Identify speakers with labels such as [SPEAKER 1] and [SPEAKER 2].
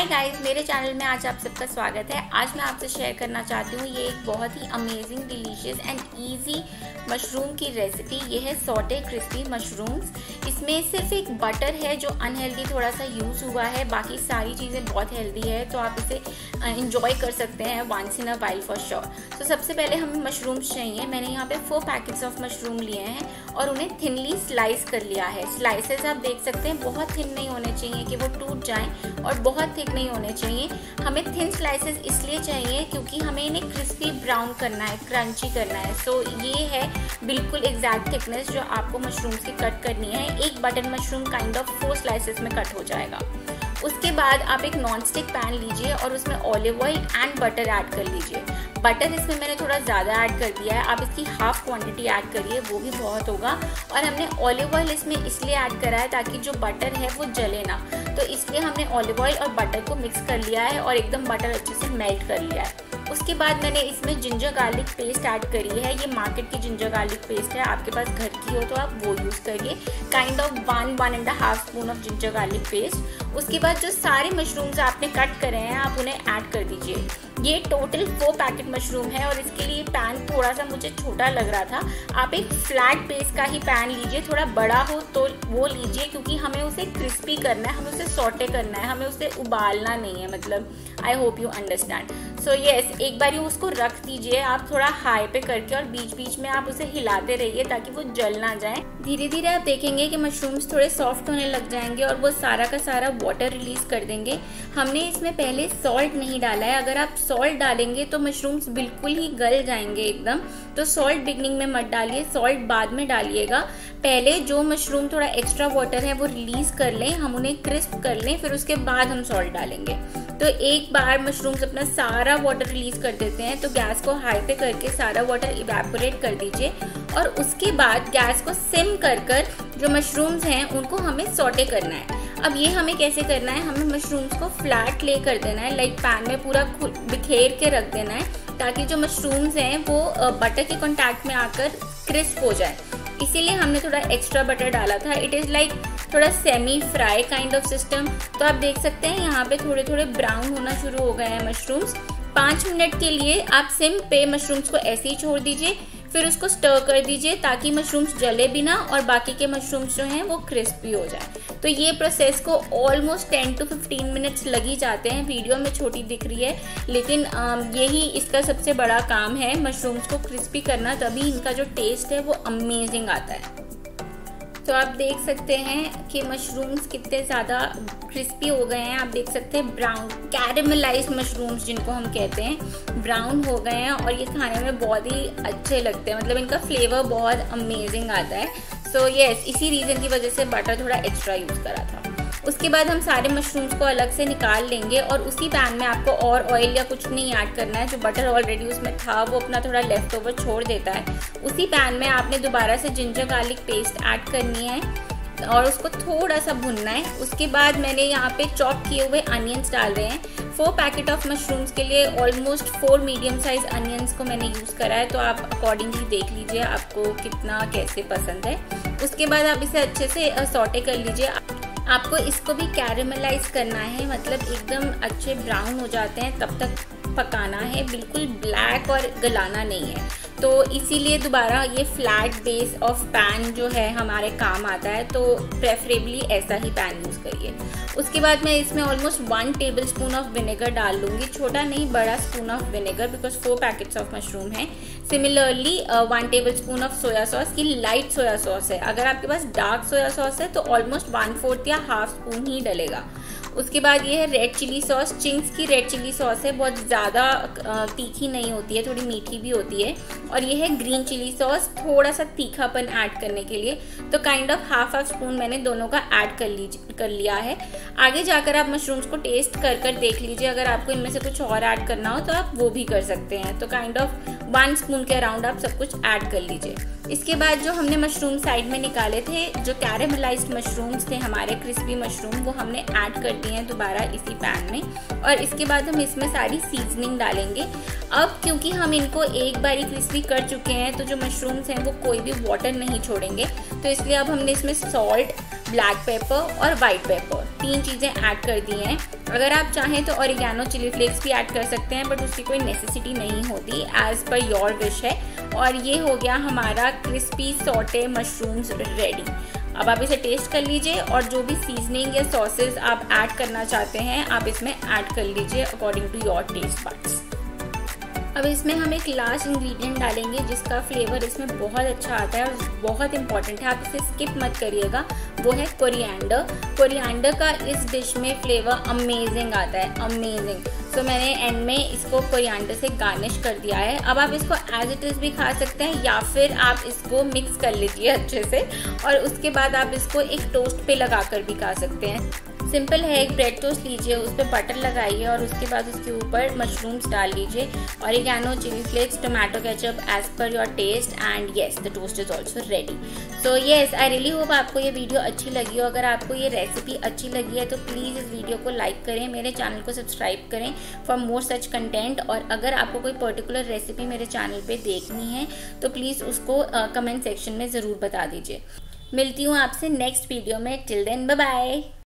[SPEAKER 1] Hi guys, मेरे channel में आज आप सबका स्वागत है। आज मैं आपसे शेयर करना चाहती हूँ ये एक बहुत ही amazing, delicious and easy mushroom की रेसिपी। ये है सॉटे क्रिस्पी मशरूम्स। इसमें सिर्फ एक बटर है जो अनहेल्दी थोड़ा सा यूज़ हुआ है, बाकी सारी चीज़ें बहुत हेल्दी है, तो आप इसे इंजॉय कर सकते हैं once in a while for sure. तो सबसे पहले हमें मशरूम्स चाहिए। मैंने यहाँ पे 4 पैकेट्स ऑफ मशरूम लिए हैं और उन्हें थिनली स्लाइस कर लिया है। स्लाइसेस आप देख सकते हैं, बहुत थिन नहीं होने चाहिए कि वो टूट जाएं और बहुत थिक नहीं होने चाहिए। हमें थिन स्लाइसेस इसलिए चाहिए क्योंकि हमें इन्हें क्रिस्पी ब्राउन करना है, क्रंची करना है। सो ये है बिल्कुल एग्जैक्ट थिकनेस जो आपको मशरूम्स की कट करनी है। एक button mushroom kind of 4 slices में कट हो जाएगा। उसके बाद आप एक नॉन स्टिक पैन लीजिए और उसमें olive oil and butter add कर लीजिए। बटर इसमें मैंने थोड़ा ज़्यादा ऐड कर दिया है, आप इसकी हाफ क्वांटिटी ऐड करिए, वो भी बहुत होगा। और हमने ऑलिव ऑयल इसमें इसलिए ऐड करा है ताकि जो बटर है वो जले ना, तो इसलिए हमने ऑलिव ऑयल और बटर को मिक्स कर लिया है और एकदम बटर अच्छे से मेल्ट कर लिया है। उसके बाद मैंने इसमें जिंजर गार्लिक पेस्ट ऐड करी है। ये मार्केट की जिंजर गार्लिक पेस्ट है, आपके पास घर की हो तो आप वो यूज़ करिए। Kind of 1.5 spoon of ginger garlic paste. उसके बाद जो सारे मशरूम्स आपने कट करे हैं आप उन्हें ऐड कर दीजिए। ये टोटल 4 पैकेट मशरूम है और इसके लिए पैन थोड़ा सा मुझे छोटा लग रहा था। आप एक फ्लैट बेस का ही पैन लीजिए, थोड़ा बड़ा हो तो वो लीजिए, क्योंकि हमें उसे क्रिस्पी करना है, हमें उसे सॉटे करना है, हमें उसे उबालना नहीं है। मतलब I hope you understand. So yes, एक बार उसको रख दीजिए आप थोड़ा हाई पे करके और बीच बीच में आप उसे हिलाते रहिए ताकि वो जल ना जाए। धीरे धीरे आप देखेंगे कि मशरूम्स थोड़े सॉफ्ट होने लग जाएंगे और वो सारा का सारा वाटर रिलीज कर देंगे। हमने इसमें पहले सॉल्ट नहीं डाला है। अगर आप सॉल्ट डालेंगे तो मशरूम्स बिल्कुल ही गल जाएंगे एकदम, तो सॉल्ट बिगनिंग में मत डालिए, सॉल्ट बाद में डालिएगा। पहले जो मशरूम थोड़ा एक्स्ट्रा वाटर है वो रिलीज कर लें, हम उन्हें क्रिस्प कर लें, फिर उसके बाद हम सॉल्ट डालेंगे। तो एक बार मशरूम्स अपना सारा वाटर रिलीज कर देते हैं तो गैस को हाई पे करके सारा वाटर इवेपोरेट कर दीजिए और उसके बाद गैस को सिम कर जो मशरूम्स हैं उनको हमें सॉटे करना है। अब ये हमें कैसे करना है, हमें मशरूम्स को फ्लैट ले कर देना है, लाइक पैन में पूरा बिखेर के रख देना है ताकि जो मशरूम्स हैं वो बटर के कांटेक्ट में आकर क्रिस्प हो जाए। इसीलिए हमने थोड़ा एक्स्ट्रा बटर डाला था। इट इज़ लाइक थोड़ा semi fry kind of system. तो आप देख सकते हैं यहाँ पे थोड़े थोड़े ब्राउन होना शुरू हो गए हैं मशरूम्स। 5 मिनट के लिए आप सिम पे मशरूम्स को ऐसे ही छोड़ दीजिए, फिर उसको स्टर कर दीजिए ताकि मशरूम्स जले भी ना और बाकी के मशरूम्स जो हैं वो क्रिस्पी हो जाए। तो ये प्रोसेस को ऑलमोस्ट 10 to 15 मिनट्स लग ही जाते हैं। वीडियो में छोटी दिख रही है लेकिन यही इसका सबसे बड़ा काम है, मशरूम्स को क्रिस्पी करना, तभी इनका जो टेस्ट है वो अमेजिंग आता है। तो आप देख सकते हैं कि मशरूम्स कितने ज़्यादा क्रिस्पी हो गए हैं। आप देख सकते हैं ब्राउन कैरेमलाइज्ड मशरूम्स जिनको हम कहते हैं, ब्राउन हो गए हैं और ये खाने में बहुत ही अच्छे लगते हैं। मतलब इनका फ्लेवर बहुत अमेजिंग आता है। सो यस, इसी रीज़न की वजह से बटर थोड़ा एक्स्ट्रा यूज़ करा था। उसके बाद हम सारे मशरूम्स को अलग से निकाल लेंगे और उसी पैन में आपको और ऑयल या कुछ नहीं ऐड करना है। जो बटर ऑलरेडी उसमें था वो अपना थोड़ा लेफ्ट ओवर छोड़ देता है। उसी पैन में आपने दोबारा से जिंजर गार्लिक पेस्ट ऐड करनी है और उसको थोड़ा सा भुनना है। उसके बाद मैंने यहाँ पे चॉप किए हुए अनियंस डाल रहे हैं। 4 पैकेट ऑफ मशरूम्स के लिए ऑलमोस्ट 4 मीडियम साइज अनियंस को मैंने यूज़ करा है, तो आप अकॉर्डिंगली देख लीजिए आपको कितना कैसे पसंद है। उसके बाद आप इसे अच्छे से सॉटे कर लीजिए। आपको इसको भी कैरेमलाइज करना है, मतलब एकदम अच्छे ब्राउन हो जाते हैं तब तक पकाना है, बिल्कुल ब्लैक और गलाना नहीं है। तो इसीलिए दोबारा ये फ्लैट बेस ऑफ पैन जो है हमारे काम आता है, तो प्रेफरेबली ऐसा ही पैन यूज़ करिए। उसके बाद मैं इसमें almost 1 tablespoon of vinegar डाल लूँगी, छोटा नहीं बड़ा spoon of vinegar, because 4 packets of mushroom है। Similarly 1 tablespoon of soya sauce की लाइट सोया सॉस है। अगर आपके पास डार्क सोया सॉस है तो ऑलमोस्ट 1/4 या हाफ स्पून ही डलेगा। उसके बाद ये है रेड चिली सॉस। चिंग्स की रेड चिली सॉस है, बहुत ज़्यादा तीखी नहीं होती है, थोड़ी मीठी भी होती है। और ये है ग्रीन चिली सॉस, थोड़ा सा तीखापन ऐड करने के लिए। तो काइंड ऑफ हाफ स्पून मैंने दोनों का ऐड कर लिया है। आगे जाकर आप मशरूम्स को टेस्ट कर देख लीजिए, अगर आपको इनमें से कुछ और ऐड करना हो तो आप वो भी कर सकते हैं। तो काइंड ऑफ 1 स्पून के अराउंड आप सब कुछ ऐड कर लीजिए। इसके बाद जो हमने मशरूम साइड में निकाले थे, जो कैरेमलाइज्ड मशरूम्स थे हमारे क्रिस्पी मशरूम, वो हमने ऐड कर दिए हैं दोबारा इसी पैन में। और इसके बाद हम इसमें सारी सीजनिंग डालेंगे। अब क्योंकि हम इनको एक बारी क्रिस्पी कर चुके हैं तो जो मशरूम्स हैं वो कोई भी वाटर नहीं छोड़ेंगे, तो इसलिए अब हमने इसमें सॉल्ट, ब्लैक पेपर और वाइट पेपर 3 चीज़ें ऐड कर दी हैं। अगर आप चाहें तो ऑरिगेनो चिली फ्लेक्स भी ऐड कर सकते हैं, बट उसकी कोई नेसेसिटी नहीं होती, एज पर योर विश है। और ये हो गया हमारा क्रिस्पी सॉटे मशरूम्स रेडी। अब आप इसे टेस्ट कर लीजिए और जो भी सीजनिंग या सॉसेस आप ऐड करना चाहते हैं आप इसमें ऐड कर लीजिए according to your taste buds. अब इसमें हम एक लास्ट इंग्रेडिएंट डालेंगे जिसका फ्लेवर इसमें बहुत अच्छा आता है और बहुत इंपॉर्टेंट है, आप इसे स्किप मत करिएगा, वो है कोरिएंडर। कोरिएंडर का इस डिश में फ्लेवर अमेजिंग आता है, अमेजिंग। सो मैंने एंड में इसको कोरिएंडर से गार्निश कर दिया है। अब आप इसको एज इट इज़ भी खा सकते हैं या फिर आप इसको मिक्स कर लीजिए अच्छे से और उसके बाद आप इसको एक टोस्ट पे लगा कर भी खा सकते हैं। सिंपल है, एक ब्रेड टोस्ट लीजिए, उस पर बटर लगाइए और उसके बाद उसके ऊपर मशरूम्स डाल लीजिए, oregano, chilli flakes, tomato ketchup as per your taste, and yes the toast is also ready. So yes, I really hope आपको ये वीडियो अच्छी लगी हो। अगर आपको ये रेसिपी अच्छी लगी है तो प्लीज़ इस वीडियो को लाइक करें, मेरे चैनल को सब्सक्राइब करें फॉर मोर सच कंटेंट। और अगर आपको कोई पर्टिकुलर रेसिपी मेरे चैनल पर देखनी है तो प्लीज़ उसको कमेंट सेक्शन में ज़रूर बता दीजिए। मिलती हूँ आपसे नेक्स्ट वीडियो में। Till then bye bye.